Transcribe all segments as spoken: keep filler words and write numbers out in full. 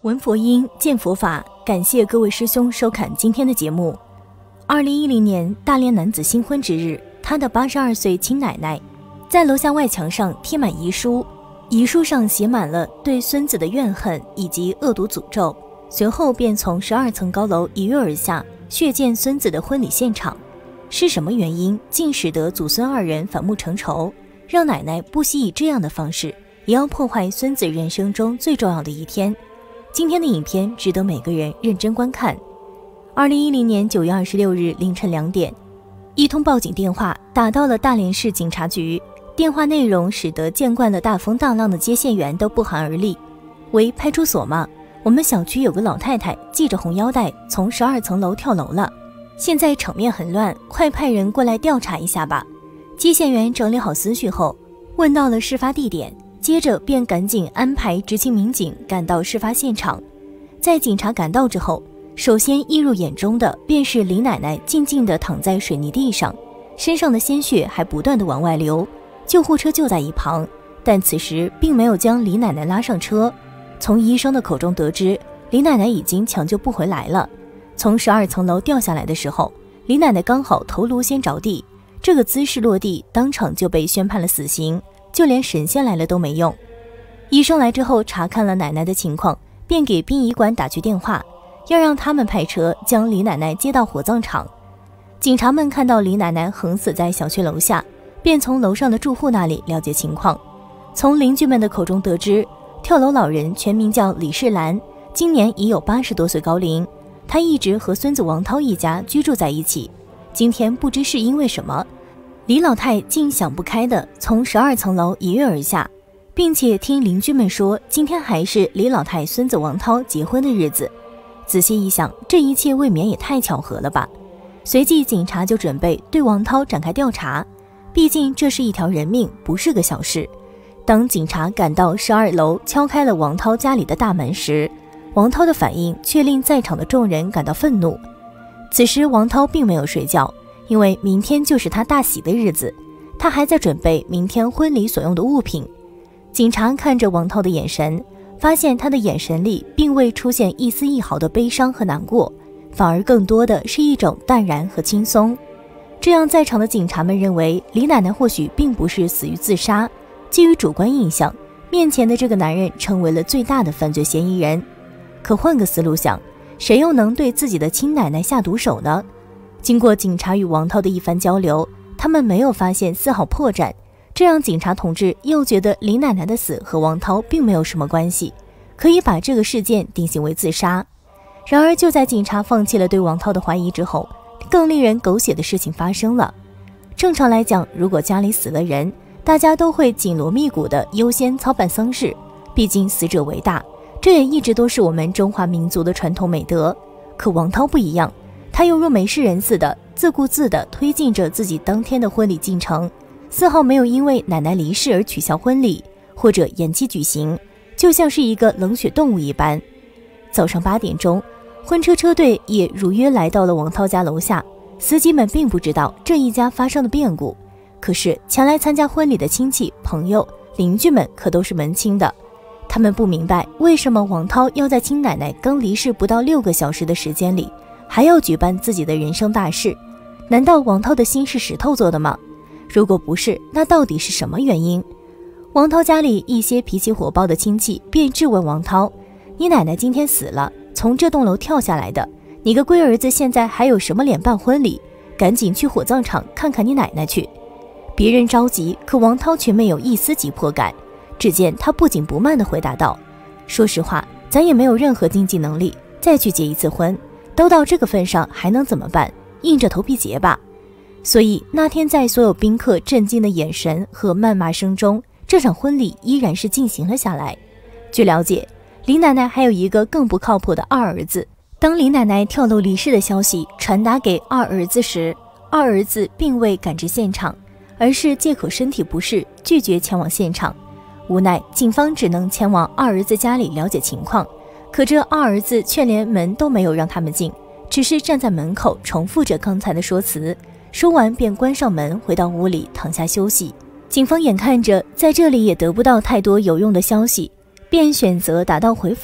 闻佛音，见佛法，感谢各位师兄收看今天的节目。二零一零年，大连男子新婚之日，他的八十二岁亲奶奶在楼下外墙上贴满遗书，遗书上写满了对孙子的怨恨以及恶毒诅咒。随后便从十二层高楼一跃而下，血溅孙子的婚礼现场。是什么原因，竟使得祖孙二人反目成仇，让奶奶不惜以这样的方式，也要破坏孙子人生中最重要的一天？今天的影片值得每个人认真观看。二零一零年九月二十六日凌晨两点，一通报警电话打到了大连市警察局，电话内容使得见惯了大风大浪的接线员都不寒而栗。喂，派出所吗？我们小区有个老太太系着红腰带从十二层楼跳楼了，现在场面很乱，快派人过来调查一下吧。接线员整理好思绪后，问到了事发地点，接着便赶紧安排执勤民警赶到事发现场。在警察赶到之后，首先映入眼中的便是李奶奶静静地躺在水泥地上，身上的鲜血还不断地往外流。救护车就在一旁，但此时并没有将李奶奶拉上车。从医生的口中得知，李奶奶已经抢救不回来了。从十二层楼掉下来的时候，李奶奶刚好头颅先着地，这个姿势落地，当场就被宣判了死刑，就连神仙来了都没用。医生来之后查看了奶奶的情况，便给殡仪馆打去电话，要让他们派车将李奶奶接到火葬场。警察们看到李奶奶横死在小区楼下，便从楼上的住户那里了解情况。从邻居们的口中得知，跳楼老人全名叫李世兰，今年已有八十多岁高龄，他一直和孙子王涛一家居住在一起。今天不知是因为什么，李老太竟想不开的从十二层楼一跃而下，并且听邻居们说，今天还是李老太孙子王涛结婚的日子。仔细一想，这一切未免也太巧合了吧。随即警察就准备对王涛展开调查，毕竟这是一条人命，不是个小事。当警察赶到十二楼敲开了王涛家里的大门时，王涛的反应却令在场的众人感到愤怒。此时王涛并没有睡觉，因为明天就是他大喜的日子，他还在准备明天婚礼所用的物品。警察看着王涛的眼神，发现他的眼神里并未出现一丝一毫的悲伤和难过，反而更多的是一种淡然和轻松。这样在场的警察们认为，李奶奶或许并不是死于自杀，基于主观印象，面前的这个男人成为了最大的犯罪嫌疑人。可换个思路想，谁又能对自己的亲奶奶下毒手呢？经过警察与王涛的一番交流，他们没有发现丝毫破绽，这让警察同志又觉得李奶奶的死和王涛并没有什么关系，可以把这个事件定性为自杀。然而就在警察放弃了对王涛的怀疑之后，更令人狗血的事情发生了。正常来讲，如果家里死了人，大家都会紧锣密鼓地优先操办丧事，毕竟死者为大，这也一直都是我们中华民族的传统美德。可王涛不一样，他又若没事人似的自顾自地推进着自己当天的婚礼进程，丝毫没有因为奶奶离世而取消婚礼或者延期举行，就像是一个冷血动物一般。早上八点钟，婚车车队也如约来到了王涛家楼下，司机们并不知道这一家发生的变故，可是前来参加婚礼的亲戚、朋友、邻居们可都是门清的。他们不明白为什么王涛要在亲奶奶刚离世不到六个小时的时间里，还要举办自己的人生大事。难道王涛的心是石头做的吗？如果不是，那到底是什么原因？王涛家里一些脾气火爆的亲戚便质问王涛，你奶奶今天死了，从这栋楼跳下来的，你个龟儿子现在还有什么脸办婚礼？赶紧去火葬场看看你奶奶去。别人着急，可王涛却没有一丝急迫感。只见他不紧不慢地回答道，说实话，咱也没有任何经济能力再去结一次婚，都到这个份上还能怎么办？硬着头皮结吧。所以那天在所有宾客震惊的眼神和谩骂声中，这场婚礼依然是进行了下来。据了解，李奶奶还有一个更不靠谱的二儿子。当李奶奶跳楼离世的消息传达给二儿子时，二儿子并未赶至现场，而是借口身体不适拒绝前往现场。无奈警方只能前往二儿子家里了解情况，可这二儿子却连门都没有让他们进，只是站在门口重复着刚才的说辞，说完便关上门回到屋里躺下休息。警方眼看着在这里也得不到太多有用的消息，便选择打道回府。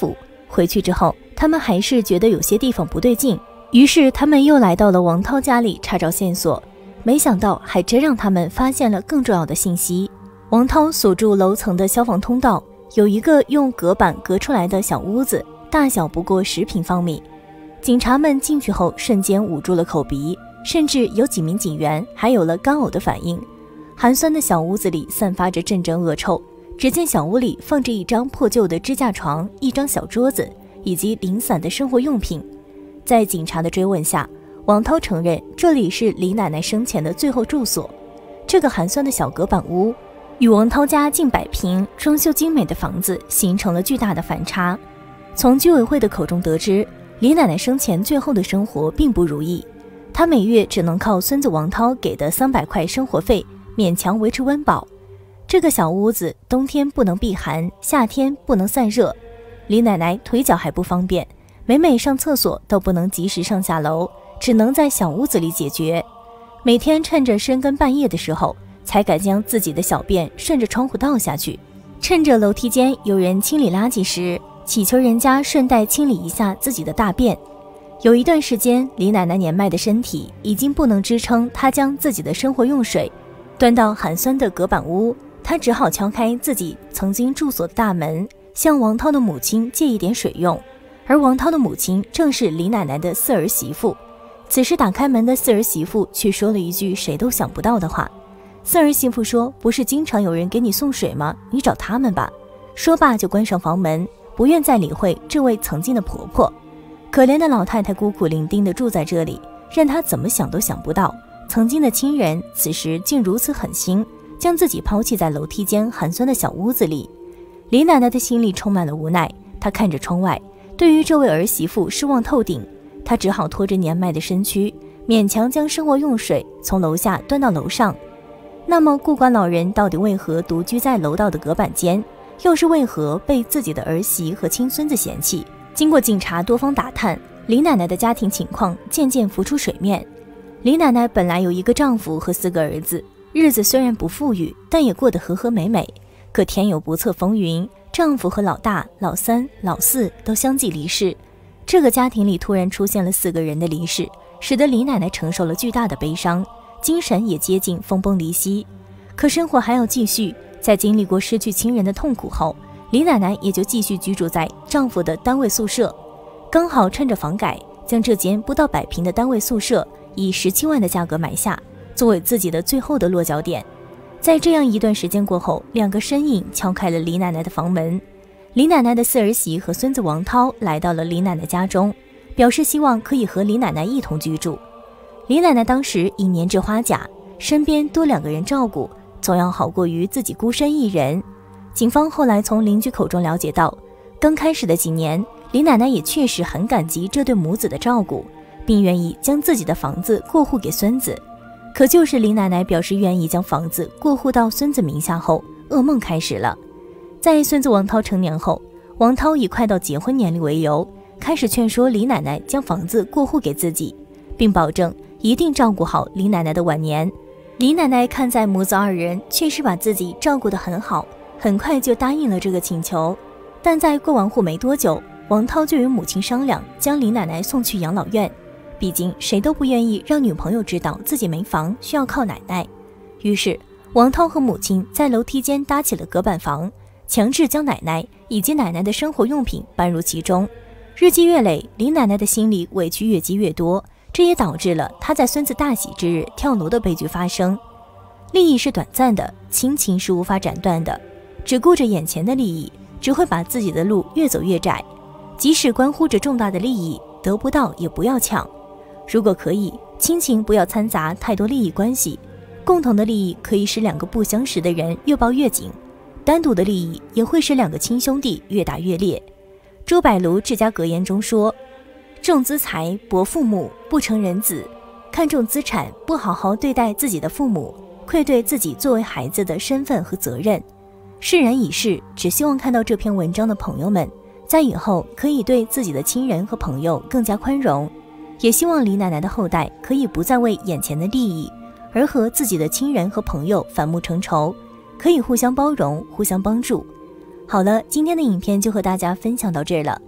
回去之后，他们还是觉得有些地方不对劲，于是他们又来到了王涛家里查找线索，没想到还真让他们发现了更重要的信息。王涛所住楼层的消防通道有一个用隔板隔出来的小屋子，大小不过十平方米。警察们进去后瞬间捂住了口鼻，甚至有几名警员还有了干呕的反应。寒酸的小屋子里散发着阵阵恶臭，只见小屋里放着一张破旧的支架床，一张小桌子，以及零散的生活用品。在警察的追问下，王涛承认这里是李奶奶生前的最后住所。这个寒酸的小隔板屋与王涛家近百平装修精美的房子形成了巨大的反差。从居委会的口中得知，李奶奶生前最后的生活并不如意，她每月只能靠孙子王涛给的三百块生活费勉强维持温饱。这个小屋子冬天不能避寒，夏天不能散热，李奶奶腿脚还不方便，每每上厕所都不能及时上下楼，只能在小屋子里解决。每天趁着深更半夜的时候才敢将自己的小便顺着窗户倒下去，趁着楼梯间有人清理垃圾时，祈求人家顺带清理一下自己的大便。有一段时间，李奶奶年迈的身体已经不能支撑她将自己的生活用水端到寒酸的隔板屋，她只好敲开自己曾经住所的大门，向王涛的母亲借一点水用。而王涛的母亲正是李奶奶的四儿媳妇。此时打开门的四儿媳妇却说了一句谁都想不到的话。四儿媳妇说，不是经常有人给你送水吗？你找他们吧。说罢就关上房门，不愿再理会这位曾经的婆婆。可怜的老太太孤苦伶仃地住在这里，让她怎么想都想不到，曾经的亲人此时竟如此狠心，将自己抛弃在楼梯间寒酸的小屋子里。李奶奶的心里充满了无奈，她看着窗外，对于这位儿媳妇失望透顶，她只好拖着年迈的身躯，勉强将生活用水从楼下端到楼上。那么孤寡老人到底为何独居在楼道的隔板间，又是为何被自己的儿媳和亲孙子嫌弃？经过警察多方打探，李奶奶的家庭情况渐渐浮出水面。李奶奶本来有一个丈夫和四个儿子，日子虽然不富裕，但也过得和和美美。可天有不测风云，丈夫和老大、老三、老四都相继离世。这个家庭里突然出现了四个人的离世，使得李奶奶承受了巨大的悲伤，精神也接近分崩离析。可生活还要继续，在经历过失去亲人的痛苦后，李奶奶也就继续居住在丈夫的单位宿舍。刚好趁着房改，将这间不到百平的单位宿舍以十七万的价格买下，作为自己的最后的落脚点。在这样一段时间过后，两个身影敲开了李奶奶的房门。李奶奶的四儿媳和孙子王涛来到了李奶奶家中，表示希望可以和李奶奶一同居住。李奶奶当时已年至花甲，身边多两个人照顾，总要好过于自己孤身一人。警方后来从邻居口中了解到，刚开始的几年，李奶奶也确实很感激这对母子的照顾，并愿意将自己的房子过户给孙子。可就是李奶奶表示愿意将房子过户到孙子名下后，噩梦开始了。在孙子王涛成年后，王涛以快到结婚年龄为由，开始劝说李奶奶将房子过户给自己，并保证一定照顾好李奶奶的晚年。李奶奶看在母子二人确实把自己照顾得很好，很快就答应了这个请求。但在过完户没多久，王涛就与母亲商量，将李奶奶送去养老院。毕竟谁都不愿意让女朋友知道自己没房，需要靠奶奶。于是王涛和母亲在楼梯间搭起了隔板房，强制将奶奶以及奶奶的生活用品搬入其中。日积月累，李奶奶的心里委屈越积越多，这也导致了她在孙子大喜之日跳楼的悲剧发生。利益是短暂的，亲情是无法斩断的，只顾着眼前的利益，只会把自己的路越走越窄。即使关乎着重大的利益，得不到也不要抢。如果可以，亲情不要掺杂太多利益关系，共同的利益可以使两个不相识的人越抱越紧，单独的利益也会使两个亲兄弟越打越烈。朱柏庐治家格言中说，重资财薄父母，不成人子。看重资产，不好好对待自己的父母，愧对自己作为孩子的身份和责任。世人已逝，只希望看到这篇文章的朋友们在以后可以对自己的亲人和朋友更加宽容，也希望李奶奶的后代可以不再为眼前的利益而和自己的亲人和朋友反目成仇，可以互相包容，互相帮助。好了，今天的影片就和大家分享到这儿了。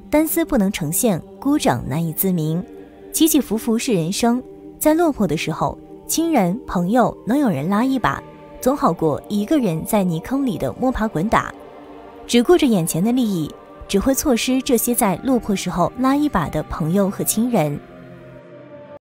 单丝不能成线，孤掌难以自鸣。起起伏伏是人生，在落魄的时候，亲人朋友能有人拉一把，总好过一个人在泥坑里的摸爬滚打。只顾着眼前的利益，只会错失这些在落魄时候拉一把的朋友和亲人。